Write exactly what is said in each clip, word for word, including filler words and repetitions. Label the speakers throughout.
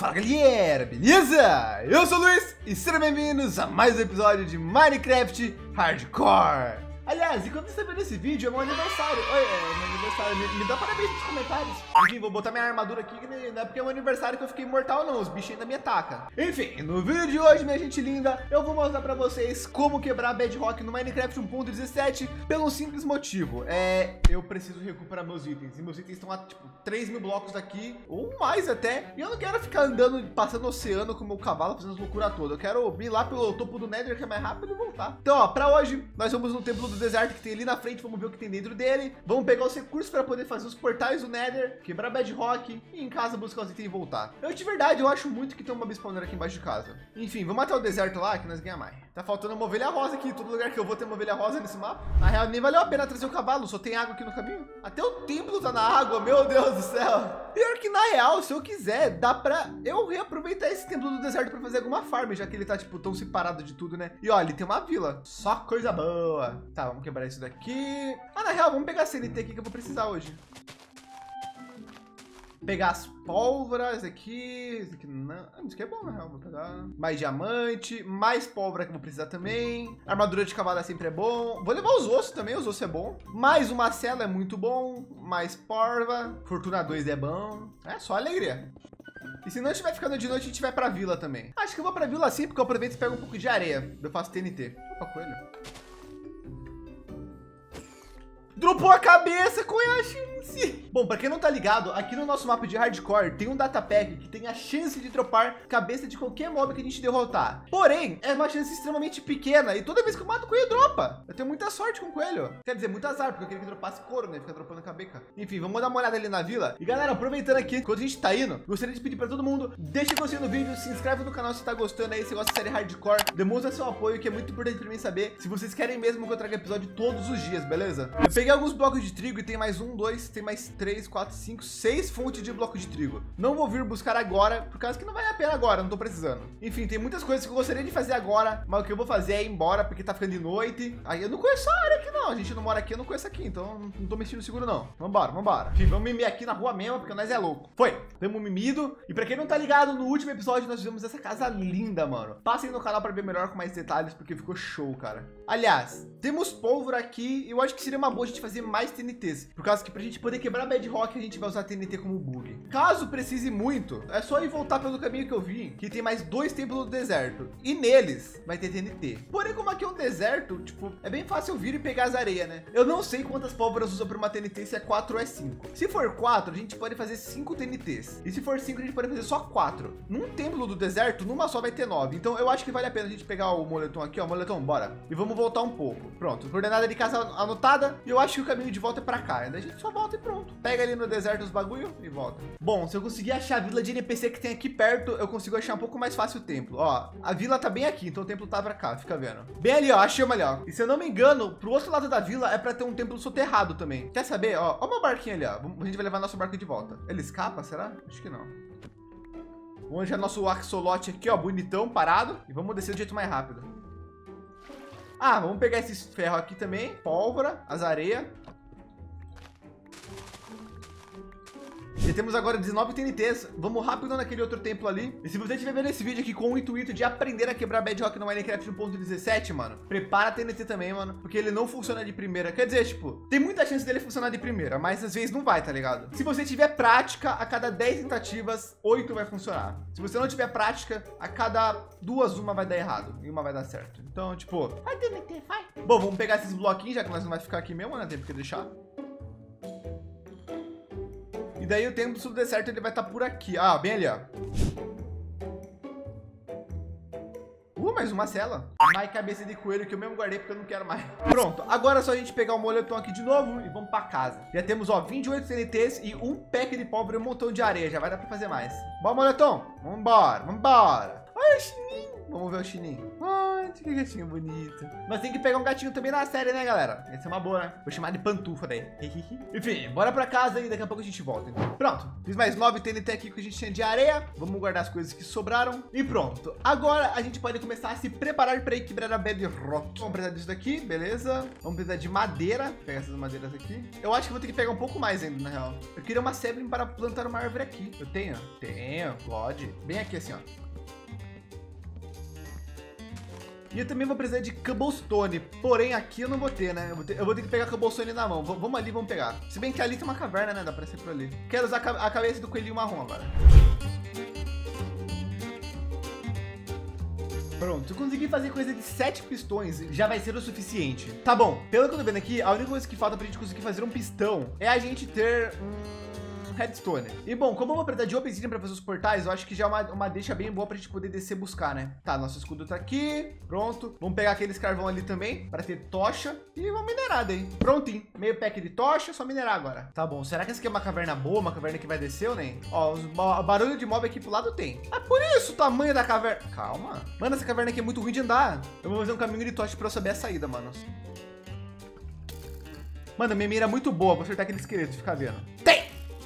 Speaker 1: Fala galera, beleza? Eu sou o Luiz e sejam bem-vindos a mais um episódio de Minecraft Hardcore. Aliás, enquanto você está vendo esse vídeo, é meu aniversário. Oi, é meu aniversário. Me, me dá parabéns nos comentários. Enfim, vou botar minha armadura aqui, que não é porque é meu aniversário que eu fiquei imortal, não. Os bichinhos ainda me atacam. Enfim, no vídeo de hoje, minha gente linda, eu vou mostrar pra vocês como quebrar Bedrock no Minecraft um ponto dezessete pelo simples motivo. É, eu preciso recuperar meus itens. E meus itens estão a, tipo, três mil blocos daqui, ou mais até. E eu não quero ficar andando, passando o oceano com o meu cavalo, fazendo as loucuras todas. Eu quero ir lá pelo topo do Nether, que é mais rápido, e voltar. Então, ó, pra hoje, nós vamos no templo do deserto que tem ali na frente, vamos ver o que tem dentro dele, vamos pegar os recursos para poder fazer os portais do Nether, quebrar Bedrock e em casa buscar os itens e voltar. Eu de verdade, eu acho muito que tem uma spawner aqui embaixo de casa. Enfim, vamos até o deserto lá que nós ganhamos mais. Tá faltando uma ovelha rosa aqui, todo lugar que eu vou tem uma ovelha rosa nesse mapa. Na real, nem valeu a pena trazer o cavalo, só tem água aqui no caminho. Até o templo tá na água, meu Deus do céu. Pior que na real, se eu quiser, dá pra eu reaproveitar esse templo do deserto para fazer alguma farm, já que ele tá tipo tão separado de tudo, né? E ó, ele tem uma vila, só coisa boa. Tá, vamos quebrar isso daqui. Ah, na real, vamos pegar a C N T aqui que eu vou precisar hoje. Pegar as pólvoras aqui. Isso aqui não. Ah, isso aqui é bom, na real. Vou pegar mais diamante, mais pólvora que eu vou precisar também. Armadura de cavalo sempre é bom. Vou levar os ossos também, os ossos é bom. Mais uma cela é muito bom. Mais porva. Fortuna dois é bom. É só alegria. E se não estiver ficando de noite, a gente vai pra vila também. Acho que eu vou pra vila assim, porque eu aproveito e pego um pouco de areia. Eu faço T N T. Opa, coelho. Dropou a cabeça com a chance. Bom, para quem não tá ligado, aqui no nosso mapa de hardcore tem um data pack que tem a chance de dropar cabeça de qualquer mob que a gente derrotar. Porém, é uma chance extremamente pequena e toda vez que eu mato o coelho dropa. Eu tenho muita sorte com o coelho. Quer dizer, muito azar, porque eu queria que dropasse couro, né? Fica dropando a cabeça. Enfim, vamos dar uma olhada ali na vila. E galera, aproveitando aqui, enquanto a gente tá indo, gostaria de pedir para todo mundo, deixa o gostei no vídeo, se inscreve no canal se tá gostando aí, se gosta da série hardcore, demonstra seu apoio, que é muito importante para mim saber se vocês querem mesmo que eu traga episódio todos os dias, beleza? Eu peguei alguns blocos de trigo e tem mais um, dois, tem mais três, quatro, cinco, seis fontes de bloco de trigo. Não vou vir buscar agora, por causa que não vale a pena agora, não tô precisando. Enfim, tem muitas coisas que eu gostaria de fazer agora, mas o que eu vou fazer é ir embora, porque tá ficando de noite. Aí eu não conheço a área aqui não, a gente não mora aqui, eu não conheço aqui, então não tô me sentindo seguro não. Vambora, vambora. Enfim, vamos mimir aqui na rua mesmo, porque nós é louco. Foi, tamo mimido. E pra quem não tá ligado, no último episódio nós vimos essa casa linda, mano. Passem no canal pra ver melhor com mais detalhes, porque ficou show, cara. Aliás, temos pólvora aqui, eu acho que seria uma boa a gente fazer mais T N Ts, por causa que pra gente poder quebrar Bedrock, a gente vai usar T N T como bug. Caso precise muito, é só ir voltar pelo caminho que eu vim, que tem mais dois templos do deserto, e neles vai ter T N T. Porém, como aqui é um deserto, tipo, é bem fácil vir e pegar as areias, né? Eu não sei quantas pólvoras usa para uma T N T, se é quatro ou é cinco. Se for quatro, a gente pode fazer cinco T N Ts. E se for cinco, a gente pode fazer só quatro. Num templo do deserto, numa só vai ter nove. Então eu acho que vale a pena a gente pegar o moletom aqui, ó, moletom, bora. E vamos voltar um pouco. Pronto, coordenada de casa anotada. E eu acho que o caminho de volta é para cá. Daí a gente só volta e pronto. Pega ali no deserto os bagulho e volta. Bom, se eu conseguir achar a vila de N P C que tem aqui perto, eu consigo achar um pouco mais fácil o templo. Ó, a vila tá bem aqui, então o templo tá pra cá, fica vendo. Bem ali, ó, achei uma ali, ó. E se eu não me engano, pro outro lado da vila é pra ter um templo soterrado também. Quer saber? Ó, ó uma barquinha ali, ó. A gente vai levar nosso barco de volta. Ele escapa, será? Acho que não. Vamos achar nosso axolote aqui, ó, bonitão, parado. E vamos descer do jeito mais rápido. Ah, vamos pegar esses ferros aqui também. Pólvora, as areias. E temos agora dezenove T N Ts. Vamos rápido naquele outro templo ali. E se você estiver vendo esse vídeo aqui com o intuito de aprender a quebrar Bedrock no Minecraft um ponto dezessete, mano, prepara a T N T também, mano, porque ele não funciona de primeira. Quer dizer, tipo, tem muita chance dele funcionar de primeira, mas às vezes não vai, tá ligado? Se você tiver prática, a cada dez tentativas, oito vai funcionar. Se você não tiver prática, a cada duas, uma vai dar errado e uma vai dar certo. Então, tipo, vai T N T, vai. Bom, vamos pegar esses bloquinhos, já que nós não vai ficar aqui mesmo, né? Tem que deixar. E daí o templo do deserto ele vai estar por aqui. Ah, bem ali, ó. Uh, mais uma cela. Mais cabeça de coelho que eu mesmo guardei porque eu não quero mais. Pronto, agora é só a gente pegar o moletom aqui de novo e vamos pra casa. Já temos, ó, vinte e oito T N Ts e um pack de pólvora e um montão de areia. Já vai dar pra fazer mais. Bom, moletom, vambora, vambora. Olha, chininho. Vamos ver o chininho. Ai, que gatinho bonito. Mas tem que pegar um gatinho também na série, né, galera? Essa é uma boa, né? Vou chamar de pantufa daí. Enfim, bora pra casa e daqui a pouco a gente volta. Então. Pronto, fiz mais nove T N T aqui que a gente tinha de areia. Vamos guardar as coisas que sobraram. E pronto. Agora a gente pode começar a se preparar para ir quebrar a bedrock. Vamos precisar disso daqui, beleza? Vamos precisar de madeira. Vou pegar essas madeiras aqui. Eu acho que vou ter que pegar um pouco mais ainda, na real. Eu queria uma sapling para plantar uma árvore aqui. Eu tenho? Tenho, pode. Bem aqui assim, ó. E eu também vou precisar de cobblestone, porém aqui eu não vou ter, né? Eu vou ter, eu vou ter que pegar cobblestone na mão. V vamos ali, vamos pegar. Se bem que ali tem uma caverna, né? Dá pra ser por ali. Quero usar a cabeça do coelhinho marrom agora. Pronto, eu consegui fazer coisa de sete pistões, já vai ser o suficiente. Tá bom, pelo que eu tô vendo aqui, a única coisa que falta pra gente conseguir fazer um pistão é a gente ter um redstone. E bom, como eu vou precisar de obsidian para fazer os portais, eu acho que já é uma, uma deixa bem boa pra gente poder descer buscar, né? Tá, nosso escudo tá aqui, pronto. Vamos pegar aqueles carvão ali também para ter tocha e vamos minerar daí. Prontinho, meio pack de tocha, só minerar agora. Tá bom, será que essa aqui é uma caverna boa, uma caverna que vai descer ou nem? Ó, os barulho de mob aqui pro lado tem. É por isso o tamanho da caverna. Calma. Mano, essa caverna aqui é muito ruim de andar. Eu vou fazer um caminho de tocha para eu saber a saída, mano. Mano, minha mira é muito boa, vou acertar aquele esqueleto, fica vendo. Tem!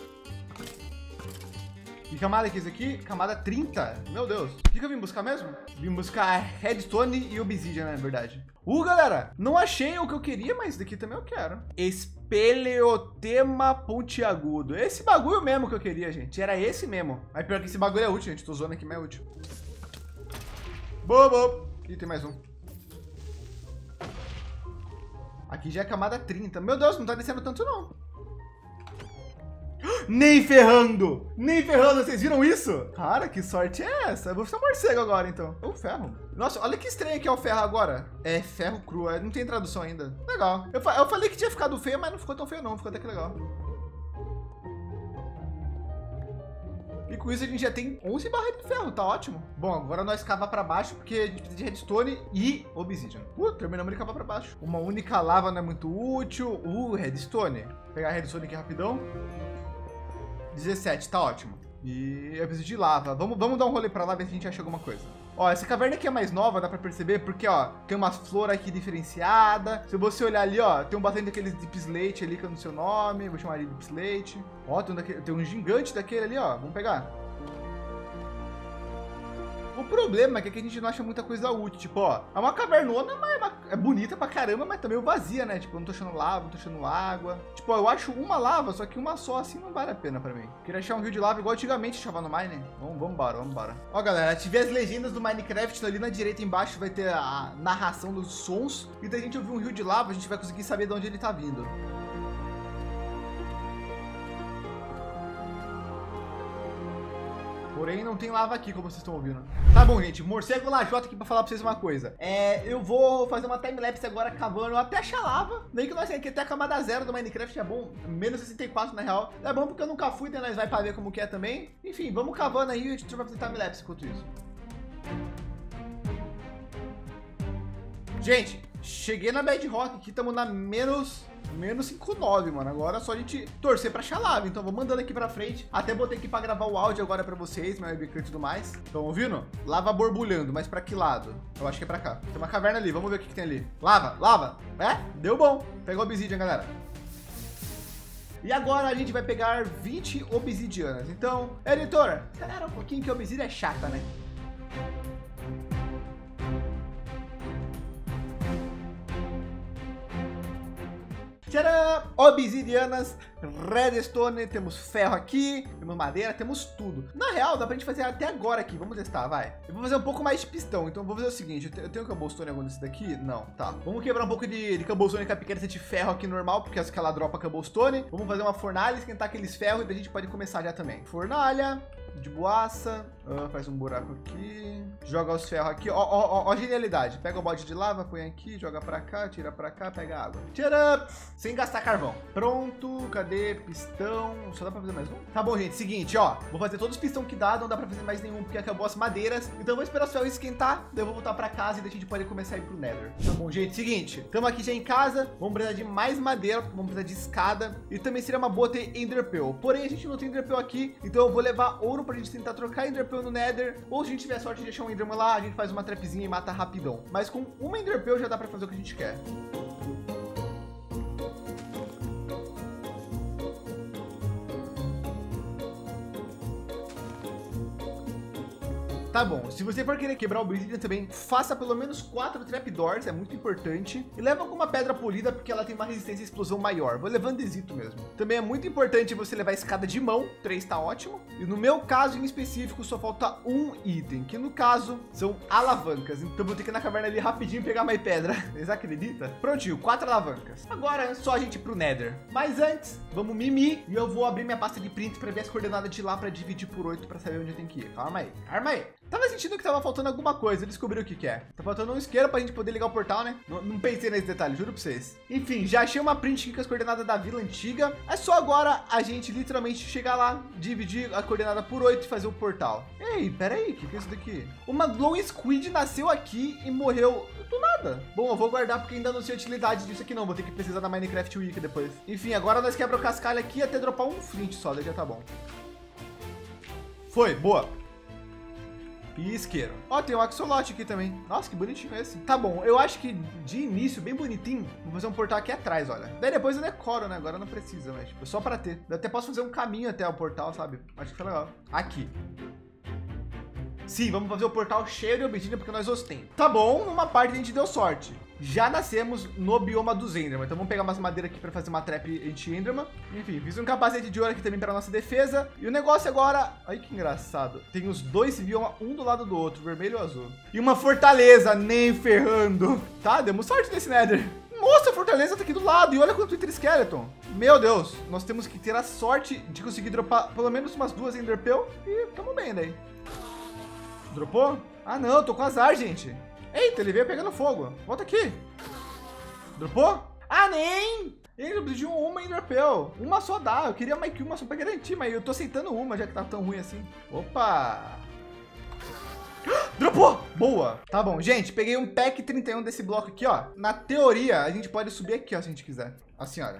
Speaker 1: Que camada que é isso aqui? Camada trinta. Meu Deus. O que, que eu vim buscar mesmo? Vim buscar redstone e obsidian, né? Na verdade. Uh, galera, não achei o que eu queria, mas daqui também eu quero. Espeleotema pontiagudo. Esse bagulho mesmo que eu queria, gente. Era esse mesmo. Mas pior que esse bagulho é útil, gente. Tô zoando aqui, mas é útil. Boa, boa. Ih, tem mais um. Aqui já é camada trinta. Meu Deus, não tá descendo tanto, não. Nem ferrando! Nem ferrando, vocês viram isso? Cara, que sorte é essa? Eu vou ficar morcego agora, então. O ferro. Nossa, olha que estranho que é o ferro agora. É ferro cru, não tem tradução ainda. Legal. Eu, fa eu falei que tinha ficado feio, mas não ficou tão feio não, ficou até que legal. E com isso a gente já tem onze barras de ferro, tá ótimo. Bom, agora nós cavar para baixo, porque a gente precisa de redstone e obsidian. Uh, terminamos de cavar para baixo. Uma única lava não é muito útil. Uh, redstone. Vou pegar a redstone aqui rapidão. dezessete, tá ótimo. E eu preciso de lava. Vamos, vamos dar um rolê para lá, ver se a gente acha alguma coisa. Ó, essa caverna aqui é mais nova, dá para perceber, porque, ó, tem umas flores aqui diferenciadas. Se você olhar ali, ó, tem um bastante daqueles deep slate ali, que é no seu nome. Vou chamar de deep slate. Ó, tem um, daquele, tem um gigante daquele ali, ó. Vamos pegar. O problema é que aqui a gente não acha muita coisa útil. Tipo, ó, é uma cavernona, mas é bonita pra caramba, mas também vazia, né? Tipo, eu não tô achando lava, não tô achando água. Tipo, ó, eu acho uma lava, só que uma só assim não vale a pena pra mim. Queria achar um rio de lava igual antigamente achava no Mine. Vamos, vamos embora, vamos embora. Ó, galera, ativei as legendas do Minecraft. Ali na direita embaixo vai ter a narração dos sons. E daí a gente ouvir um rio de lava, a gente vai conseguir saber de onde ele tá vindo. Porém, não tem lava aqui, como vocês estão ouvindo. Tá bom, gente. Morcego Lajota aqui pra falar pra vocês uma coisa. É, eu vou fazer uma timelapse agora cavando até achar lava. Meio que nós temos aqui até a camada zero do Minecraft, é bom. Menos sessenta e quatro, na real. É bom porque eu nunca fui, então nós vai pra ver como que é também. Enfim, vamos cavando aí e a gente vai fazer timelapse enquanto isso. Gente, cheguei na Bedrock aqui, estamos na menos... menos cinco nove, mano. Agora é só a gente torcer pra achar lava. Então vou mandando aqui pra frente. Até botei aqui pra gravar o áudio agora pra vocês, meu webcam e tudo mais. Estão ouvindo? Lava borbulhando, mas pra que lado? Eu acho que é pra cá. Tem uma caverna ali, vamos ver o que, que tem ali. Lava, lava. É? Deu bom. Pegou obsidian, galera. E agora a gente vai pegar vinte obsidianas. Então, editor, acelera um pouquinho que a obsidian é chata, né? Tcharam! Obsidianas, redstone, temos ferro aqui, temos madeira, temos tudo. Na real, dá pra gente fazer até agora aqui. Vamos testar, vai. Eu vou fazer um pouco mais de pistão, então eu vou fazer o seguinte. Eu tenho cobblestone algum desse daqui? Não, tá. Vamos quebrar um pouco de, de cobblestone com a pequena de ferro aqui normal, porque essa que ela dropa cobblestone. Vamos fazer uma fornalha, esquentar aqueles ferros e daí a gente pode começar já também. Fornalha. De boaça, ah, faz um buraco aqui, joga os ferros aqui, ó, ó, ó, ó, genialidade, pega o balde de lava, põe aqui, joga pra cá, tira pra cá, pega água, tira, sem gastar carvão. Pronto, cadê pistão? Só dá pra fazer mais um? Tá bom, gente, seguinte, ó, vou fazer todos os pistão que dá, não dá pra fazer mais nenhum porque acabou as madeiras, então eu vou esperar os ferros esquentar, daí eu vou voltar pra casa e daí a gente pode começar a ir pro Nether. Tá bom, gente, seguinte, estamos aqui já em casa, vamos precisar de mais madeira, vamos precisar de escada e também seria uma boa ter Ender Pearl, porém a gente não tem Ender Pearl aqui, então eu vou levar ouro pra gente tentar trocar Ender Pearl Enderpearl no Nether, ou se a gente tiver sorte de achar um Enderman lá, a gente faz uma trapzinha e mata rapidão. Mas com uma Enderpearl já dá pra fazer o que a gente quer. Tá bom, se você for querer quebrar o Obsidian também, faça pelo menos quatro Trapdoors, é muito importante. E leva com uma pedra polida, porque ela tem uma resistência à explosão maior. Vou levando hesito mesmo. Também é muito importante você levar escada de mão, três tá ótimo. E no meu caso em específico, só falta um item, que no caso são alavancas. Então vou ter que ir na caverna ali rapidinho pegar mais pedra. Vocês acreditam? Prontinho, quatro alavancas. Agora é só a gente ir pro Nether. Mas antes, vamos mimir. E eu vou abrir minha pasta de print para ver as coordenadas de lá para dividir por oito para saber onde eu tenho que ir. Calma aí, calma aí. Tava sentindo que tava faltando alguma coisa, eu descobri o que que é. Tá faltando um isqueiro pra gente poder ligar o portal, né? Não, não pensei nesse detalhe, juro pra vocês. Enfim, já achei uma print aqui com as coordenadas da vila antiga. É só agora a gente literalmente chegar lá, dividir a coordenada por oito e fazer o portal. Ei, pera aí, o que que é isso daqui? Uma Glow Squid nasceu aqui e morreu do nada. Bom, eu vou guardar porque ainda não sei a utilidade disso aqui não. Vou ter que precisar da Minecraft Week depois. Enfim, agora nós quebra o cascalho aqui até dropar um flint só, daí já tá bom. Foi, boa. E isqueiro. Ó, tem um axolote aqui também. Nossa, que bonitinho esse. Tá bom, eu acho que de início, bem bonitinho, vou fazer um portal aqui atrás, olha. Daí depois eu decoro, né? Agora não precisa, mas tipo, só para ter. Eu até posso fazer um caminho até o portal, sabe? Acho que foi legal. Aqui. Sim, vamos fazer o portal cheio de obsidian porque nós ostemos. Tá bom, numa parte a gente deu sorte. Já nascemos no bioma dos Enderman. Então vamos pegar umas madeiras aqui para fazer uma trap anti-Enderman. Enfim, fiz um capacete de ouro aqui também para nossa defesa. E o negócio agora... Ai, que engraçado. Tem os dois biomas, um do lado do outro, vermelho e azul. E uma fortaleza, nem ferrando. Tá, demos sorte nesse Nether. Nossa, a fortaleza tá aqui do lado. E olha quanto Wither Skeleton. Meu Deus, nós temos que ter a sorte de conseguir dropar pelo menos umas duas Enderpearl. E tamo bem daí. Dropou? Ah, não, tô com azar, gente. Eita, ele veio pegando fogo. Volta aqui. Dropou? Ah, nem! Ele pediu uma Enderpearl. Uma só dá. Eu queria mais que uma só pra garantir, mas eu tô aceitando uma, já que tá tão ruim assim. Opa! Dropou! Boa! Tá bom, gente, peguei um pack trinta e um desse bloco aqui, ó. Na teoria, a gente pode subir aqui, ó, se a gente quiser. Assim, olha.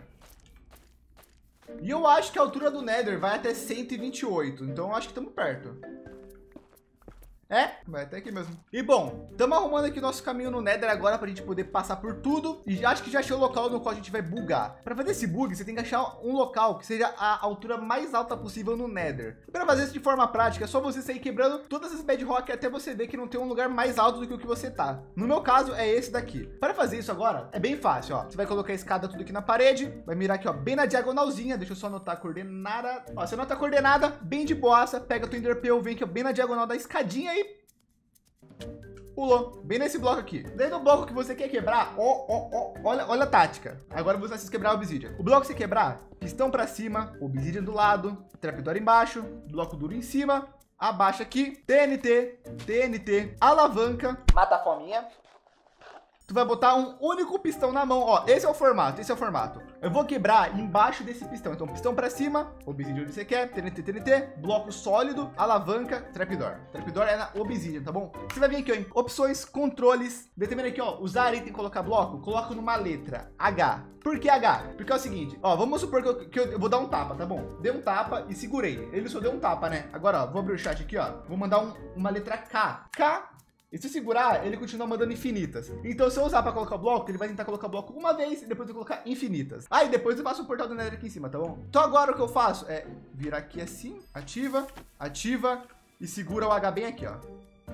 Speaker 1: E eu acho que a altura do Nether vai até cento e vinte e oito. Então, eu acho que estamos perto. É, vai até aqui mesmo. E bom, estamos arrumando aqui nosso caminho no Nether agora para a gente poder passar por tudo. E acho que já achei o local no qual a gente vai bugar. Para fazer esse bug, você tem que achar um local que seja a altura mais alta possível no Nether. Para fazer isso de forma prática, é só você sair quebrando todas as bedrock até você ver que não tem um lugar mais alto do que o que você tá. No meu caso, é esse daqui. Para fazer isso agora, é bem fácil, ó. Você vai colocar a escada tudo aqui na parede, vai mirar aqui, ó, bem na diagonalzinha. Deixa eu só anotar a coordenada. Ó, você anota a coordenada, bem de boaça, pega a tua Enderpearl, vem aqui, ó, bem na diagonal da escadinha e pulou, bem nesse bloco aqui. Dentro do bloco que você quer quebrar, ó, ó, ó, olha, olha a tática. Agora você vai quebrar o obsidian. O bloco que você quebrar, pistão para cima, obsidian do lado, trapdoor embaixo, bloco duro em cima, abaixa aqui, T N T, T N T, alavanca, mata a fominha. Tu vai botar um único pistão na mão, ó, esse é o formato, esse é o formato. Eu vou quebrar embaixo desse pistão, então pistão para cima, obsidian onde você quer, T N T, T N T, bloco sólido, alavanca, trapdoor. Trapdoor é na obsidian, tá bom? Você vai vir aqui, ó, em opções, controles, determina aqui, ó, usar item, colocar bloco, coloca numa letra, H. Por que H? Porque é o seguinte, ó, vamos supor que eu, que eu, eu vou dar um tapa, tá bom? Dei um tapa e segurei, ele só deu um tapa, né? Agora, ó, vou abrir o chat aqui, ó, vou mandar um, uma letra K, K. E se segurar, ele continua mandando infinitas. Então, se eu usar para colocar bloco, ele vai tentar colocar bloco uma vez e depois eu colocar infinitas. Aí, ah, depois eu faço o portal do Nether aqui em cima, tá bom? Então, agora o que eu faço é virar aqui assim, ativa, ativa e segura o H bem aqui, ó.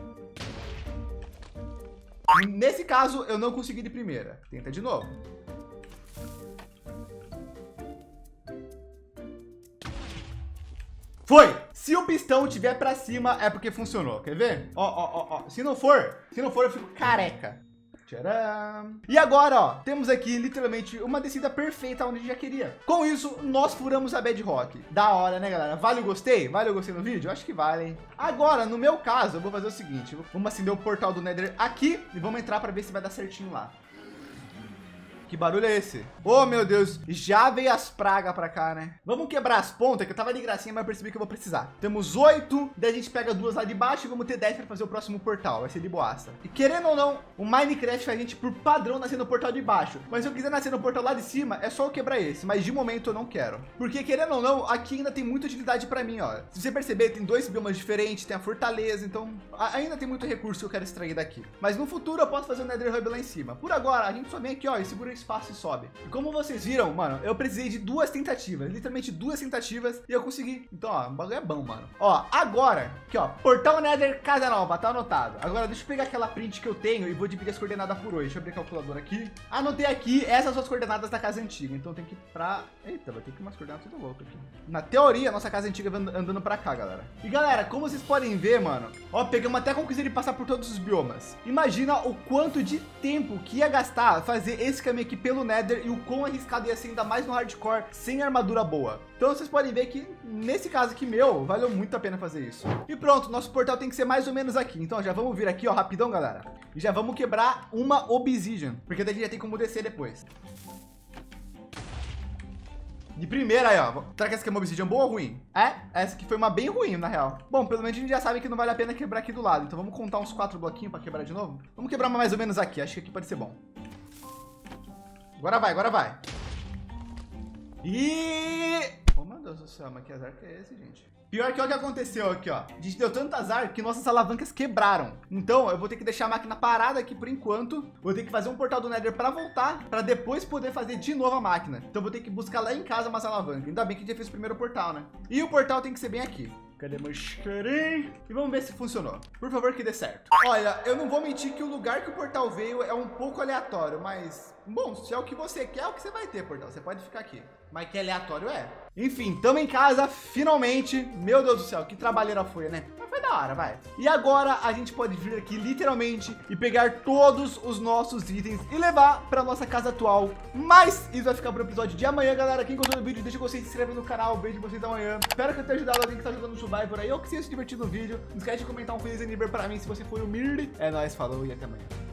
Speaker 1: Nesse caso, eu não consegui de primeira. Tenta de novo. Foi! Se o pistão tiver para cima, é porque funcionou. Quer ver? Ó, ó, ó, ó. Se não for, se não for, eu fico careca. Tcharam! E agora, ó, temos aqui literalmente uma descida perfeita onde a gente já queria. Com isso, nós furamos a bedrock. Da hora, né, galera? Vale o gostei? Vale o gostei no vídeo? Acho que vale, hein? Agora, no meu caso, eu vou fazer o seguinte. Vamos acender o portal do Nether aqui e vamos entrar para ver se vai dar certinho lá. Que barulho é esse? Oh, meu Deus. Já veio as pragas pra cá, né? Vamos quebrar as pontas, que eu tava de gracinha, mas eu percebi que eu vou precisar. Temos oito, daí a gente pega duas lá de baixo e vamos ter dez pra fazer o próximo portal. Vai ser de boaça. E querendo ou não, o Minecraft faz a gente, por padrão, nascer no portal de baixo. Mas se eu quiser nascer no portal lá de cima, é só eu quebrar esse. Mas de momento eu não quero. Porque querendo ou não, aqui ainda tem muita utilidade pra mim, ó. Se você perceber, tem dois biomas diferentes, tem a fortaleza, então ainda tem muito recurso que eu quero extrair daqui. Mas no futuro eu posso fazer o Nether Hub lá em cima. Por agora, a gente só vem aqui, ó, e segura o espaço e sobe. E como vocês viram, mano, eu precisei de duas tentativas, literalmente duas tentativas, e eu consegui. Então, ó, o bagulho é bom, mano. Ó, agora, aqui, ó, portal Nether, casa nova, tá anotado. Agora, deixa eu pegar aquela print que eu tenho e vou dividir as coordenadas por hoje. Deixa eu abrir a calculadora aqui. Anotei aqui, essas são as coordenadas da casa antiga. Então tem que ir pra... Eita, vai ter que ir umas coordenadas tudo louco aqui. Na teoria, a nossa casa antiga vai andando pra cá, galera. E galera, como vocês podem ver, mano, ó, pegamos até a conquista de passar por todos os biomas. Imagina o quanto de tempo que ia gastar fazer esse caminho aqui pelo Nether e o quão arriscado ia ser, ainda mais no hardcore, sem armadura boa. Então vocês podem ver que nesse caso aqui meu, valeu muito a pena fazer isso. E pronto, nosso portal tem que ser mais ou menos aqui. Então já vamos vir aqui, ó, rapidão, galera. E já vamos quebrar uma obsidian, porque daí já tem como descer depois. De primeira aí, ó. Será que essa aqui é uma obsidian boa ou ruim? É, essa aqui foi uma bem ruim, na real. Bom, pelo menos a gente já sabe que não vale a pena quebrar aqui do lado. Então vamos contar uns quatro bloquinhos para quebrar de novo. Vamos quebrar mais ou menos aqui. Acho que aqui pode ser bom. Agora vai, agora vai. E... Oh, meu Deus do céu, mas que azar que é esse, gente? Pior que é o que aconteceu aqui, ó. A gente deu tanto azar que nossas alavancas quebraram. Então, eu vou ter que deixar a máquina parada aqui por enquanto. Vou ter que fazer um portal do Nether para voltar, para depois poder fazer de novo a máquina. Então, vou ter que buscar lá em casa umas alavancas. Ainda bem que a gente já fez o primeiro portal, né? E o portal tem que ser bem aqui. Cadê meu isqueirinho? E vamos ver se funcionou. Por favor, que dê certo. Olha, eu não vou mentir que o lugar que o portal veio é um pouco aleatório, mas... Bom, se é o que você quer, é o que você vai ter, portal. Você pode ficar aqui. Mas que aleatório é. Enfim, estamos em casa, finalmente. Meu Deus do céu, que trabalheira foi, né? Mas foi da hora, vai. E agora a gente pode vir aqui, literalmente, e pegar todos os nossos itens e levar para nossa casa atual. Mas isso vai ficar pro episódio de amanhã, galera. Quem gostou do vídeo, deixa vocês se inscrever no canal. Beijo de vocês amanhã. Espero que eu tenha ajudado alguém que tá jogando Survivor aí, ou que tenha se divertido no vídeo. Não esquece de comentar um feliz aniversário para mim se você foi humilde. É nóis, falou e até amanhã.